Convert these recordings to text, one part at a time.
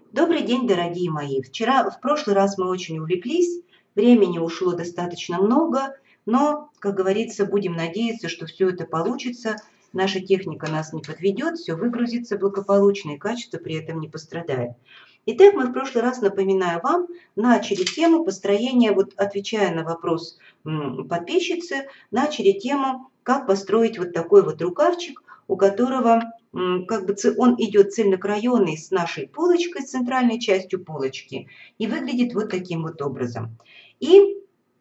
Добрый день, дорогие мои! В прошлый раз мы очень увлеклись, времени ушло достаточно много, но, как говорится, будем надеяться, что все это получится, наша техника нас не подведет, все выгрузится благополучно и качество при этом не пострадает. Итак, мы в прошлый раз, напоминаю вам, начали тему построения, вот отвечая на вопрос подписчицы, начали тему, как построить вот такой вот рукавчик, у которого как бы он идет цельнокраёный с нашей полочкой, с центральной частью полочки, и выглядит вот таким вот образом. И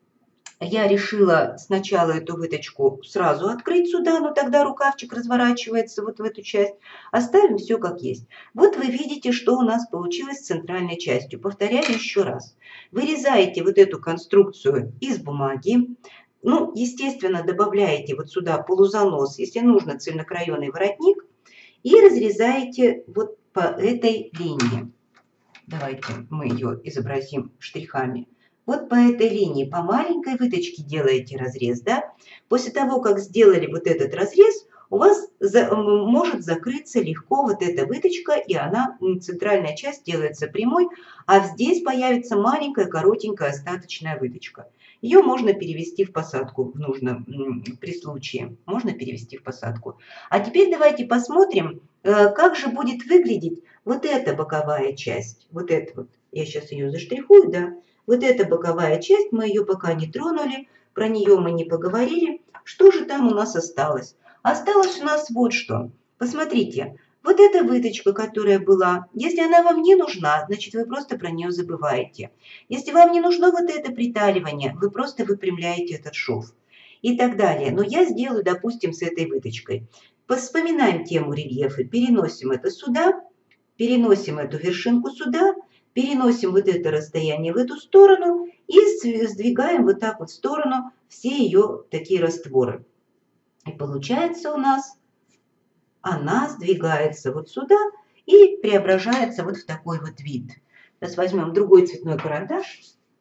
я решила сначала эту выточку сразу открыть сюда, но тогда рукавчик разворачивается вот в эту часть. Оставим все как есть. Вот вы видите, что у нас получилось с центральной частью. Повторяю еще раз. Вырезаете вот эту конструкцию из бумаги. Ну, естественно, добавляете вот сюда полузанос, если нужно, цельнокраёный воротник. И разрезаете вот по этой линии. Давайте мы ее изобразим штрихами. Вот по этой линии, по маленькой выточке делаете разрез, да? После того, как сделали вот этот разрез, у вас может закрыться легко вот эта выточка, и она, центральная часть делается прямой, а здесь появится маленькая, коротенькая остаточная выточка. Ее можно перевести в посадку при случае. Можно перевести в посадку. А теперь давайте посмотрим, как же будет выглядеть вот эта боковая часть. Вот эта вот. Я сейчас ее заштрихую, да. Вот эта боковая часть, мы ее пока не тронули, про нее мы не поговорили. Что же там у нас осталось? Осталось у нас вот что. Посмотрите, вот эта выточка, которая была, если она вам не нужна, значит вы просто про нее забываете. Если вам не нужно вот это приталивание, вы просто выпрямляете этот шов и так далее. Но я сделаю, допустим, с этой выточкой. Вспоминаем тему рельефа, переносим это сюда, переносим эту вершинку сюда, переносим вот это расстояние в эту сторону и сдвигаем вот так вот в сторону все ее такие растворы. И получается у нас она сдвигается вот сюда и преображается вот в такой вот вид. Сейчас возьмем другой цветной карандаш.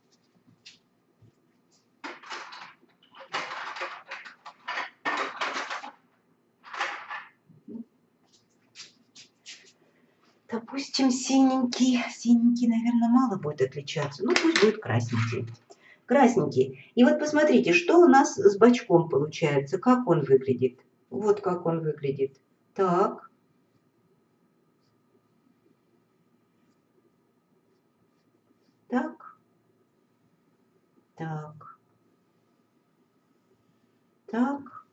Допустим, синенький. Синенький, наверное, мало будет отличаться. Ну, пусть будет красненький. Красненький. И вот посмотрите, что у нас с бочком получается, как он выглядит. Вот как он выглядит. Так. Так. Так. Так.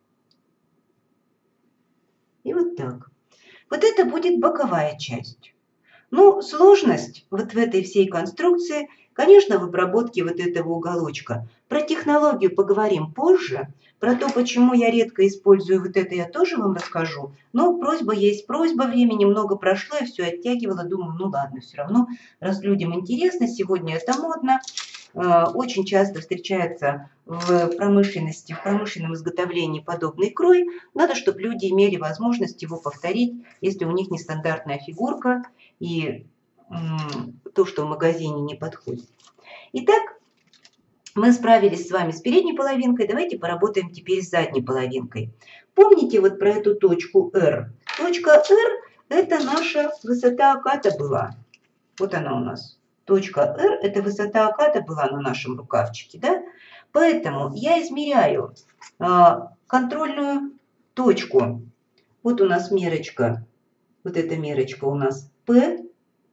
И вот так. Вот это будет боковая часть. Ну, сложность вот в этой всей конструкции, конечно, в обработке вот этого уголочка. Про технологию поговорим позже. Про то, почему я редко использую вот это, я тоже вам расскажу. Но просьба есть просьба, времени много прошло, я все оттягивала. Думаю, ну ладно, все равно, раз людям интересно, сегодня это модно. Очень часто встречается в промышленности, в промышленном изготовлении подобный крой. Надо, чтобы люди имели возможность его повторить, если у них нестандартная фигурка и то, что в магазине не подходит. Итак, мы справились с вами с передней половинкой. Давайте поработаем теперь с задней половинкой. Помните вот про эту точку R? Точка R – это наша высота оката была. Вот она у нас. Точка R – это высота оката была на нашем рукавчике. Да? Поэтому я измеряю контрольную точку. Вот у нас мерочка. Вот эта мерочка у нас P1.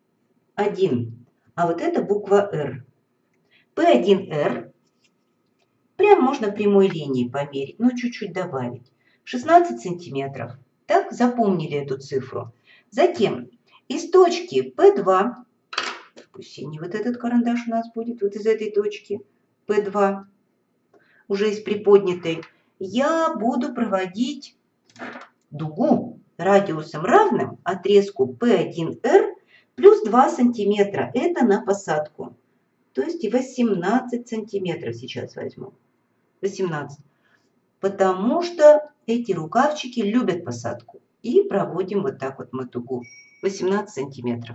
А вот это буква R. P1R. Прям можно прямой линией померить, но чуть-чуть добавить. 16 сантиметров. Так, запомнили эту цифру. Затем из точки P2, пусть синий вот этот карандаш у нас будет, вот из этой точки P2, уже из приподнятой, я буду проводить дугу радиусом равным отрезку P1R плюс 2 сантиметра. Это на посадку. То есть 18 сантиметров сейчас возьму. 18. Потому что эти рукавчики любят посадку. И проводим вот так вот мы дугу. 18 сантиметров.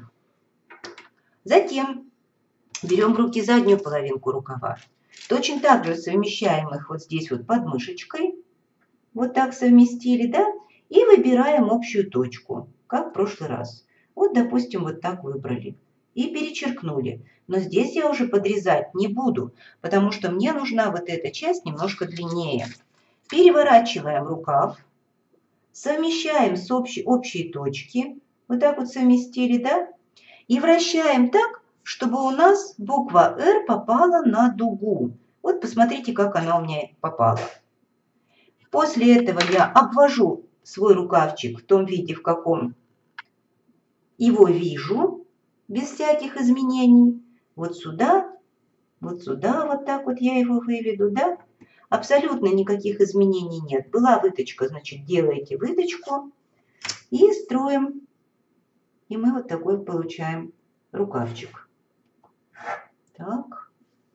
Затем берем в руки заднюю половинку рукава. Точно так же совмещаем их вот здесь вот под мышечкой. Вот так совместили, да? И выбираем общую точку, как в прошлый раз. Вот, допустим, вот так выбрали и перечеркнули. Но здесь я уже подрезать не буду, потому что мне нужна вот эта часть немножко длиннее. Переворачиваем рукав, совмещаем с общей точки, вот так вот совместили, да? И вращаем так, чтобы у нас буква «Р» попала на дугу. Вот посмотрите, как она у меня попала. После этого я обвожу свой рукавчик в том виде, в каком его вижу, без всяких изменений. Вот сюда, вот так вот я его выведу, да? Абсолютно никаких изменений нет. Была выточка, значит, делаете выточку и строим. И мы вот такой получаем рукавчик. Так.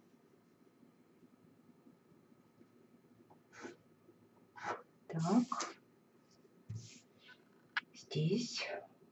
Так. Здесь.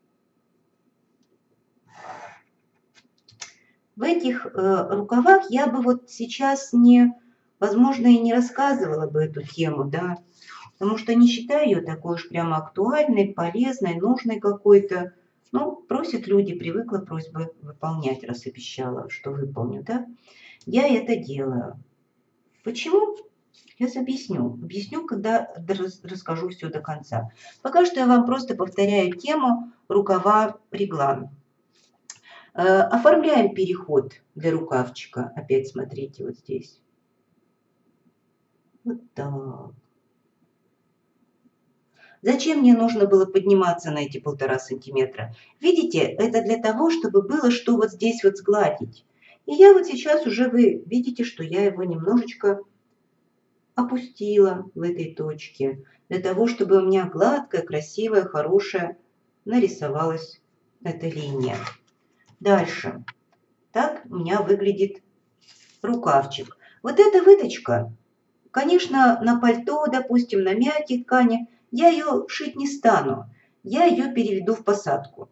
В этих рукавах я бы вот сейчас возможно, и не рассказывала бы эту тему, да, потому что не считаю ее такой уж прямо актуальной, полезной, нужной какой-то. Ну, просят люди, привыкла просьбы выполнять, раз обещала, что выполню, да. Я это делаю. Почему? Сейчас объясню. Объясню, когда расскажу все до конца. Пока что я вам просто повторяю тему рукава реглан. Оформляем переход для рукавчика. Опять смотрите вот здесь. Вот так. Зачем мне нужно было подниматься на эти 1,5 сантиметра? Видите, это для того, чтобы было что вот здесь вот сгладить. И я вот сейчас уже, вы видите, что я его немножечко опустила в этой точке. Для того, чтобы у меня гладкая, красивая, хорошая нарисовалась эта линия. Дальше. Так у меня выглядит рукавчик. Вот эта выточка, конечно, на пальто, допустим, на мягкой ткани, я ее шить не стану. Я ее переведу в посадку.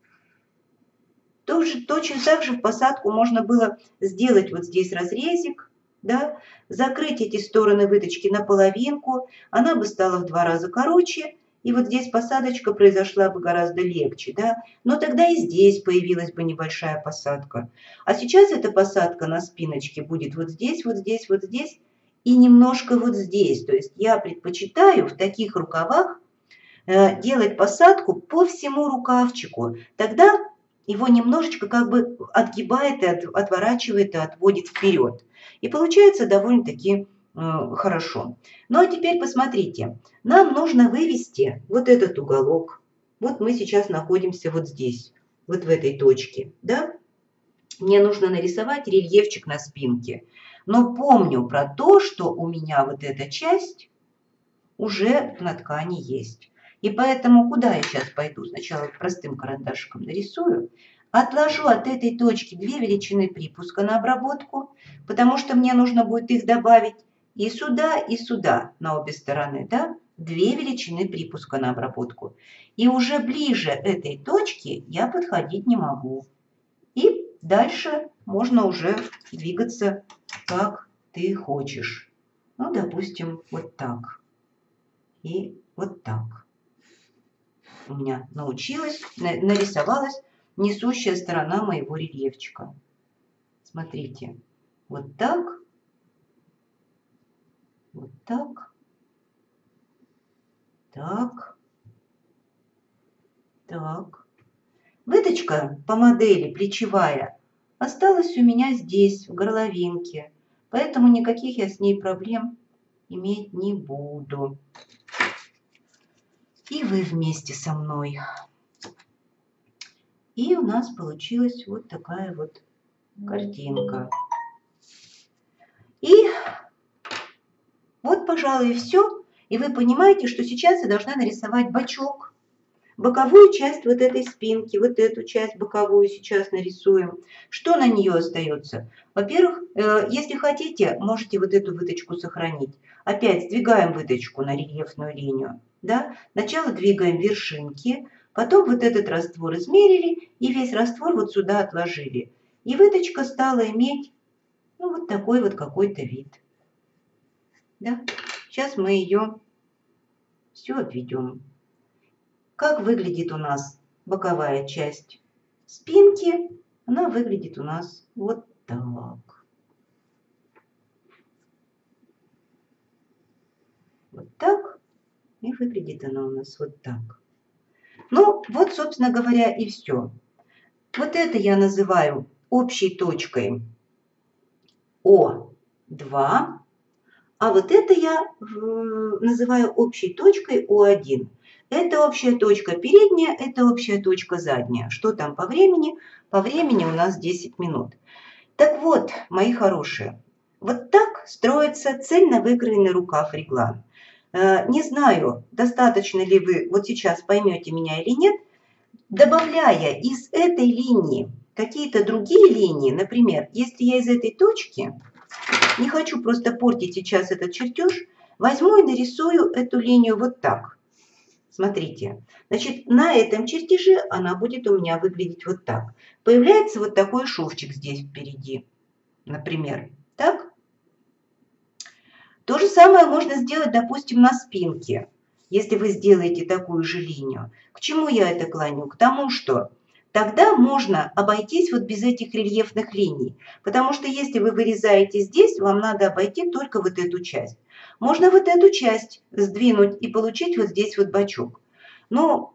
Точно так же в посадку можно было сделать вот здесь разрезик, да, закрыть эти стороны выточки на половинку, она бы стала в 2 раза короче, и вот здесь посадочка произошла бы гораздо легче, да, но тогда и здесь появилась бы небольшая посадка. А сейчас эта посадка на спиночке будет вот здесь, вот здесь, вот здесь и немножко вот здесь. То есть я предпочитаю в таких рукавах делать посадку по всему рукавчику. Тогда его немножечко как бы отгибает и отворачивает и отводит вперед. И получается довольно-таки хорошо. Ну а теперь посмотрите, нам нужно вывести вот этот уголок. Вот мы сейчас находимся вот здесь, вот в этой точке, да? Мне нужно нарисовать рельефчик на спинке. Но помню про то, что у меня вот эта часть уже на ткани есть. И поэтому куда я сейчас пойду? Сначала простым карандашиком нарисую. Отложу от этой точки 2 величины припуска на обработку, потому что мне нужно будет их добавить и сюда на обе стороны. Да? 2 величины припуска на обработку. И уже ближе этой точки я подходить не могу. И дальше можно уже двигаться, как ты хочешь. Ну, допустим, вот так. И вот так. У меня нарисовалась несущая сторона моего рельефчика. Смотрите, вот так, вот так, так, так. Выточка по модели плечевая осталась у меня здесь, в горловинке, поэтому никаких я с ней проблем иметь не буду. И вы вместе со мной. И у нас получилась вот такая вот картинка. И вот, пожалуй, и все. И вы понимаете, что сейчас я должна нарисовать бочок. Боковую часть вот этой спинки, вот эту часть боковую сейчас нарисуем. Что на нее остается? Во-первых, если хотите, можете вот эту выточку сохранить. Опять сдвигаем выточку на рельефную линию. Да? Сначала двигаем вершинки, потом вот этот раствор измерили и весь раствор вот сюда отложили. И выточка стала иметь вот такой вот какой-то вид. Да? Сейчас мы ее все обведем. Как выглядит у нас боковая часть спинки, она выглядит у нас вот так. Вот так. И выглядит она у нас вот так. Ну, вот, собственно говоря, и все. Вот это я называю общей точкой О2, а вот это я называю общей точкой О1. Это общая точка передняя, это общая точка задняя. Что там по времени? По времени у нас 10 минут. Так вот, мои хорошие, вот так строится цельно выкроенный рукав реглан. Не знаю, достаточно ли вы вот сейчас поймете меня или нет, добавляя из этой линии какие-то другие линии, например, если я из этой точки, не хочу просто портить сейчас этот чертеж, возьму и нарисую эту линию вот так. Смотрите, значит, на этом чертеже она будет у меня выглядеть вот так. Появляется вот такой шовчик здесь впереди, например, так? То же самое можно сделать, допустим, на спинке, если вы сделаете такую же линию. К чему я это клоню? К тому, что тогда можно обойтись вот без этих рельефных линий. Потому что если вы вырезаете здесь, вам надо обойти только вот эту часть. Можно вот эту часть сдвинуть и получить вот здесь вот бочок. Но,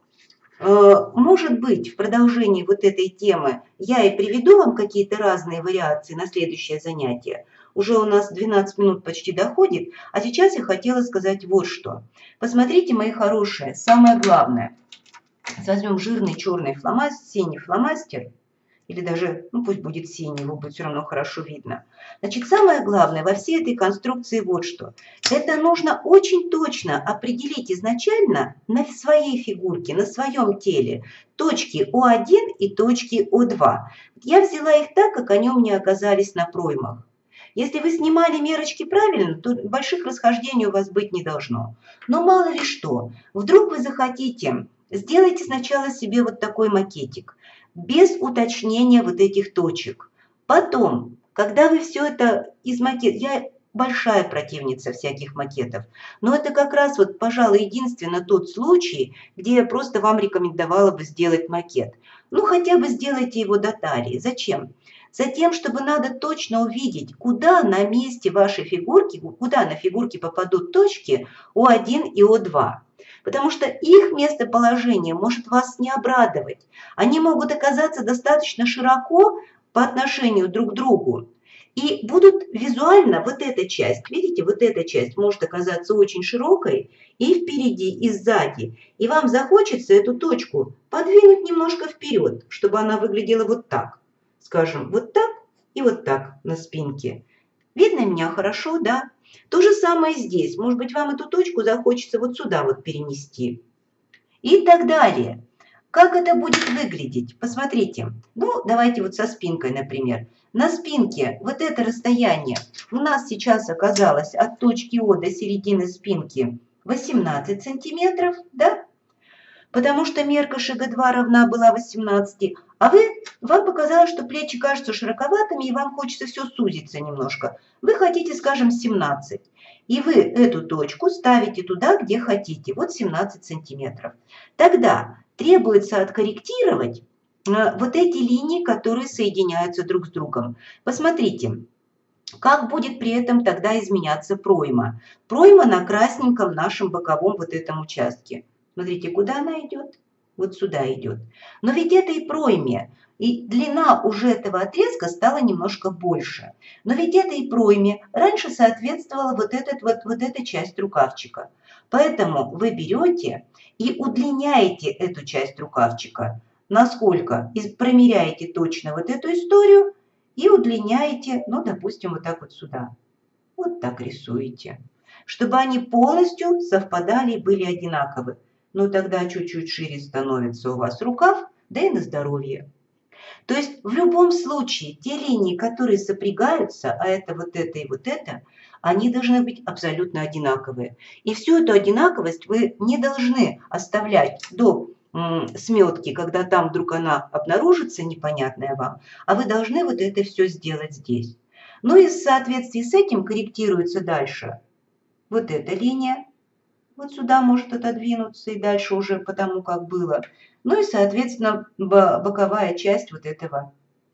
может быть, в продолжении вот этой темы я и приведу вам какие-то разные вариации на следующее занятие. Уже у нас 12 минут почти доходит, а сейчас я хотела сказать вот что. Посмотрите, мои хорошие, самое главное. Возьмем жирный черный фломастер, синий фломастер, или даже, ну пусть будет синий, его будет все равно хорошо видно. Значит, самое главное во всей этой конструкции вот что. Это нужно очень точно определить изначально на своей фигурке, на своем теле точки О1 и точки О2. Я взяла их так, как они у меня оказались на проймах. Если вы снимали мерочки правильно, то больших расхождений у вас быть не должно. Но мало ли что, вдруг вы захотите, сделайте сначала себе вот такой макетик, без уточнения вот этих точек. Потом, когда вы все это из макета, я большая противница всяких макетов, но это как раз вот, пожалуй, единственно тот случай, где я просто вам рекомендовала бы сделать макет. Ну, хотя бы сделайте его до талии. Зачем? Затем, чтобы надо точно увидеть, куда на месте вашей фигурки, куда на фигурке попадут точки О1 и О2. Потому что их местоположение может вас не обрадовать. Они могут оказаться достаточно широко по отношению друг к другу. И будут визуально вот эта часть, видите, вот эта часть может оказаться очень широкой и впереди, и сзади. И вам захочется эту точку подвинуть немножко вперед, чтобы она выглядела вот так. Скажем, вот так и вот так на спинке. Видно меня хорошо, да? То же самое здесь. Может быть, вам эту точку захочется вот сюда вот перенести. И так далее. Как это будет выглядеть? Посмотрите. Ну, давайте вот со спинкой, например. На спинке вот это расстояние у нас сейчас оказалось от точки О до середины спинки 18 сантиметров, да? Потому что мерка шага 2 равна была 18, а вам показалось, что плечи кажутся широковатыми, и вам хочется все сузиться немножко. Вы хотите, скажем, 17. И вы эту точку ставите туда, где хотите, вот 17 сантиметров. Тогда требуется откорректировать вот эти линии, которые соединяются друг с другом. Посмотрите, как будет при этом тогда изменяться пройма. Пройма на красненьком нашем боковом вот этом участке. Смотрите, куда она идет? Вот сюда идет. Но ведь этой пройме и длина уже этого отрезка стала немножко больше. Но ведь этой пройме раньше соответствовала вот эта часть рукавчика. Поэтому вы берете и удлиняете эту часть рукавчика. Насколько? И промеряете точно вот эту историю и удлиняете, ну, допустим, вот так вот сюда. Вот так рисуете. Чтобы они полностью совпадали и были одинаковы. Но тогда чуть-чуть шире становится у вас рукав, да и на здоровье. То есть в любом случае те линии, которые сопрягаются, а это и вот это, они должны быть абсолютно одинаковые. И всю эту одинаковость вы не должны оставлять до сметки, когда там вдруг она обнаружится, непонятная вам, а вы должны вот это все сделать здесь. Ну и в соответствии с этим корректируется дальше вот эта линия, Вот сюда может отодвинуться и дальше уже потому, как было. Ну и, соответственно, боковая часть вот этого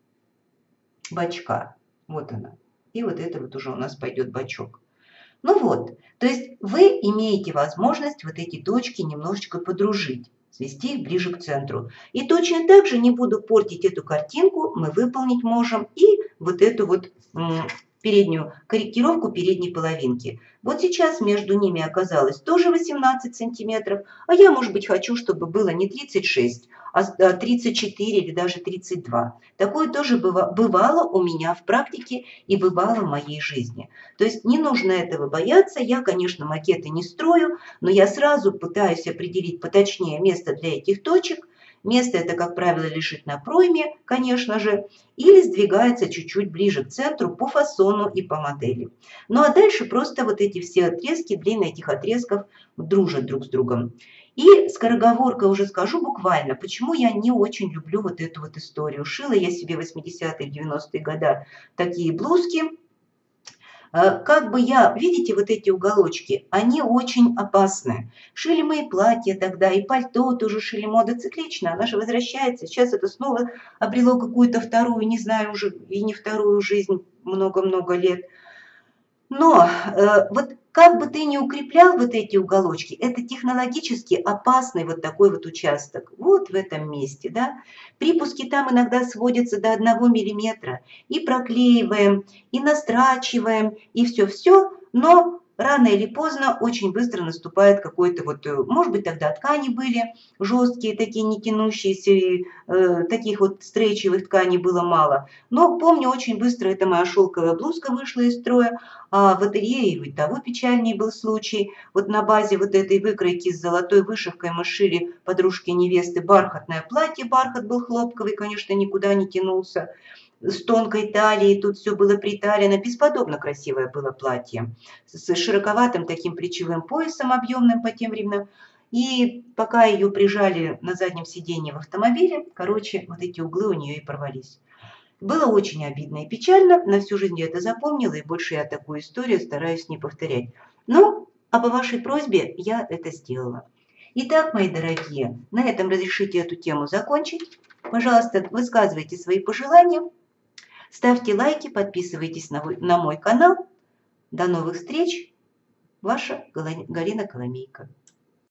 бачка. Вот она. И вот это вот уже у нас пойдет бачок. Ну вот, то есть вы имеете возможность вот эти точки немножечко подружить, свести их ближе к центру. И точно так же, не буду портить эту картинку, мы выполнить можем и вот эту вот переднюю корректировку передней половинки. Вот сейчас между ними оказалось тоже 18 сантиметров, а я, может быть, хочу, чтобы было не 36, а 34 или даже 32. Такое тоже бывало у меня в практике и бывало в моей жизни. То есть не нужно этого бояться. Я, конечно, макеты не строю, но я сразу пытаюсь определить поточнее место для этих точек. Место это, как правило, лежит на пройме, конечно же, или сдвигается чуть-чуть ближе к центру по фасону и по модели. Ну а дальше просто вот эти все отрезки, длины этих отрезков дружат друг с другом. И скороговоркой уже скажу буквально, почему я не очень люблю вот эту вот историю. Шила я себе в 80-е, 90-е годы такие блузки. Как бы видите, вот эти уголочки, они очень опасны. Шили мы и платья тогда, и пальто тоже шили, мода циклична, она же возвращается. Сейчас это снова обрело какую-то вторую, не знаю уже, и не вторую жизнь много-много лет. Но вот как бы ты ни укреплял вот эти уголочки, это технологически опасный вот такой вот участок. Вот в этом месте, да. Припуски там иногда сводятся до 1 миллиметра. И проклеиваем, и настрачиваем, и все-все. Но рано или поздно очень быстро наступает какой-то вот, может быть, тогда ткани были жесткие, такие не тянущиеся, и, таких вот стрейчевых тканей было мало. Но помню, очень быстро эта моя шелковая блузка вышла из строя, а в ателье и того печальнее был случай. Вот на базе вот этой выкройки с золотой вышивкой мы шили подружки невесты бархатное платье. Бархат был хлопковый, конечно, никуда не тянулся. С тонкой талией, тут все было приталено. Бесподобно красивое было платье. С широковатым таким плечевым поясом объемным по тем временам. И пока ее прижали на заднем сиденье в автомобиле, короче, вот эти углы у нее и порвались. Было очень обидно и печально, на всю жизнь я это запомнила, и больше я такую историю стараюсь не повторять. Но, а по вашей просьбе я это сделала. Итак, мои дорогие, на этом разрешите эту тему закончить. Пожалуйста, высказывайте свои пожелания, ставьте лайки, подписывайтесь на мой канал. До новых встреч. Ваша Галина Коломейко.